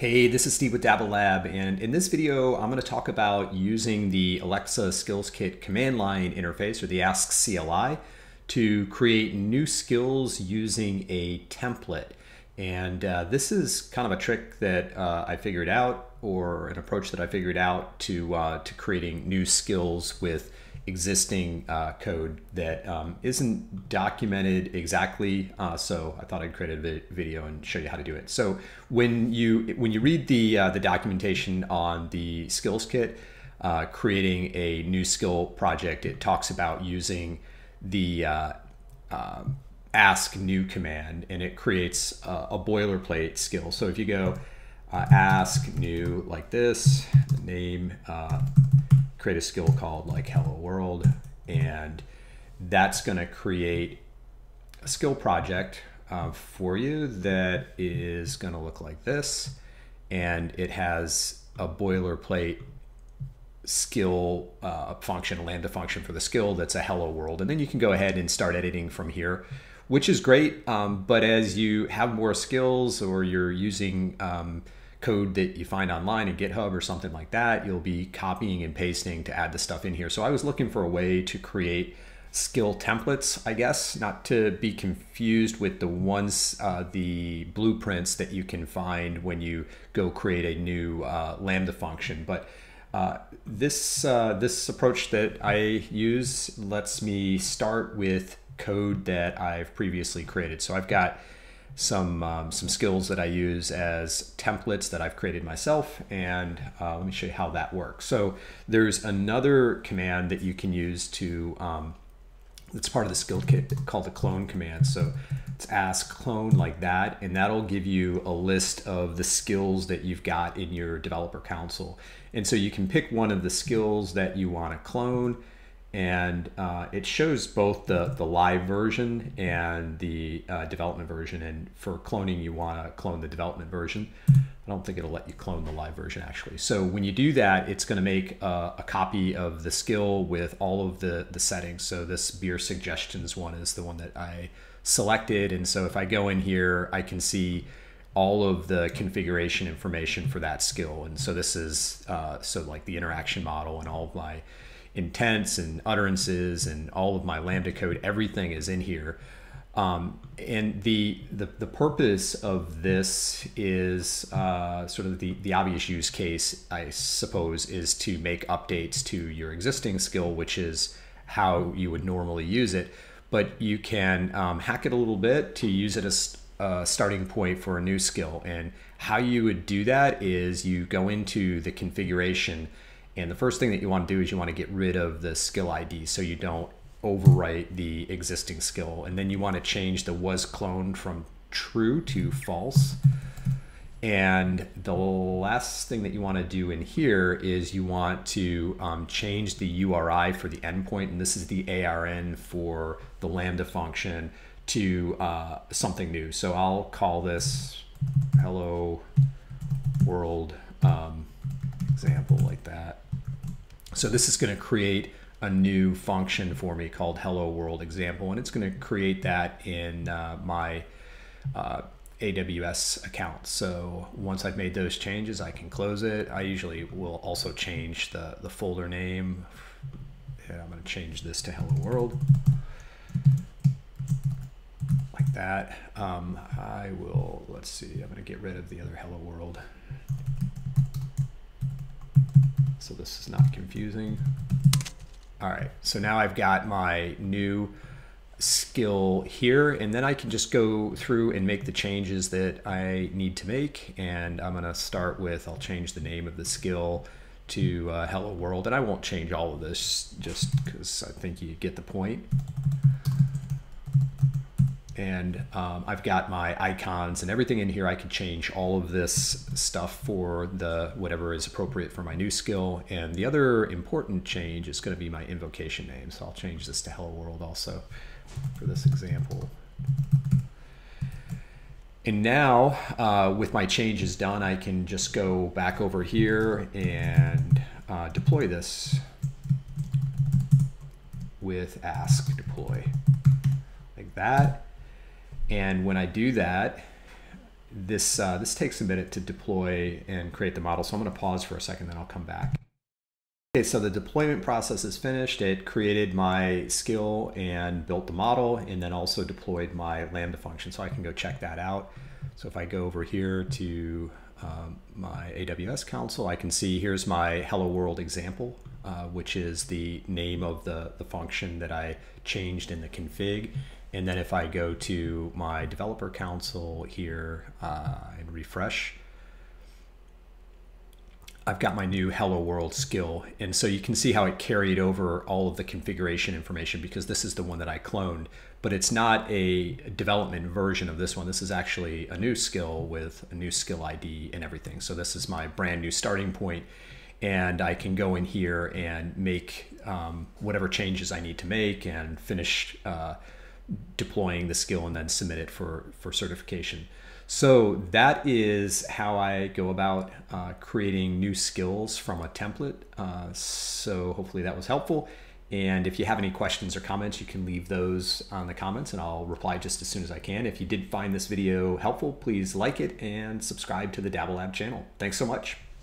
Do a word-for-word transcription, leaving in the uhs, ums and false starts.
Hey, this is Steve with Dabble Lab, and in this video I'm going to talk about using the Alexa Skills Kit command line interface, or the Ask C L I, to create new skills using a template. And uh, this is kind of a trick that uh, I figured out, or an approach that I figured out to, uh, to creating new skills with existing uh, code that um, isn't documented exactly, uh, so I thought I'd create a video and show you how to do it. So when you when you read the uh, the documentation on the skills kit, uh, creating a new skill project, it talks about using the uh, uh, ask new command, and it creates a, a boilerplate skill. So if you go uh, ask new like this, the name, uh, create a skill called like hello world, and that's going to create a skill project uh, for you that is going to look like this, and it has a boilerplate skill uh, function, a lambda function for the skill that's a hello world, and then you can go ahead and start editing from here, which is great. Um, but as you have more skills, or you're using um, code that you find online in GitHub or something like that, you'll be copying and pasting to add the stuff in here. So I was looking for a way to create skill templates, I guess, not to be confused with the ones, uh, the blueprints that you can find when you go create a new uh, Lambda function. But uh, this, uh, this approach that I use lets me start with code that I've previously created. So I've got some um, some skills that I use as templates that I've created myself, and uh, let me show you how that works. So there's another command that you can use to um, it's part of the skill kit called the clone command. So it's ask clone like that, and that'll give you a list of the skills that you've got in your developer console. And so you can pick one of the skills that you want to clone, and uh, it shows both the, the live version and the uh, development version. And for cloning, you want to clone the development version. I don't think it'll let you clone the live version, actually. So when you do that, it's going to make a, a copy of the skill with all of the, the settings. So this beer suggestions one is the one that I selected. And so if I go in here, I can see all of the configuration information for that skill. And so this is, uh, so like the interaction model and all of my intents and utterances and all of my Lambda code, everything is in here. Um, and the, the the purpose of this is uh, sort of the, the obvious use case, I suppose, is to make updates to your existing skill, which is how you would normally use it. But you can um, hack it a little bit to use it as a starting point for a new skill. And how you would do that is you go into the configuration, and the first thing that you want to do is you want to get rid of the skill I D so you don't overwrite the existing skill. And then you want to change the was cloned from true to false. And the last thing that you want to do in here is you want to um, change the U R I for the endpoint. And this is the A R N for the Lambda function to uh, something new. So I'll call this hello world um, example like that. So this is going to create a new function for me called hello world example, and it's going to create that in uh, my uh, A W S account. So once I've made those changes, I can close it. I usually will also change the, the folder name, and I'm going to change this to hello world like that. Um, I will, let's see, I'm going to get rid of the other hello world, so this is not confusing. All right, so now I've got my new skill here, and then I can just go through and make the changes that I need to make. And I'm gonna start with, I'll change the name of the skill to uh, hello world, and I won't change all of this just because I think you get the point. And um, I've got my icons and everything in here. I can change all of this stuff for the whatever is appropriate for my new skill. And the other important change is going to be my invocation name. So I'll change this to hello world also for this example. And now uh, with my changes done, I can just go back over here and uh, deploy this with ask deploy like that. And when I do that, this, uh, this takes a minute to deploy and create the model. So I'm going to pause for a second, then I'll come back. Okay, so the deployment process is finished. It created my skill and built the model, and then also deployed my Lambda function. So I can go check that out. So if I go over here to um, my A W S console, I can see here's my hello world example, uh, which is the name of the, the function that I changed in the config. And then if I go to my developer console here uh, and refresh, I've got my new hello world skill. And so you can see how it carried over all of the configuration information, because this is the one that I cloned, but it's not a development version of this one. This is actually a new skill with a new skill I D and everything. So this is my brand new starting point, and I can go in here and make um, whatever changes I need to make and finish uh, deploying the skill and then submit it for, for certification. So that is how I go about uh, creating new skills from a template. Uh, so hopefully that was helpful. And if you have any questions or comments, you can leave those on the comments and I'll reply just as soon as I can. If you did find this video helpful, please like it and subscribe to the Dabble Lab channel. Thanks so much.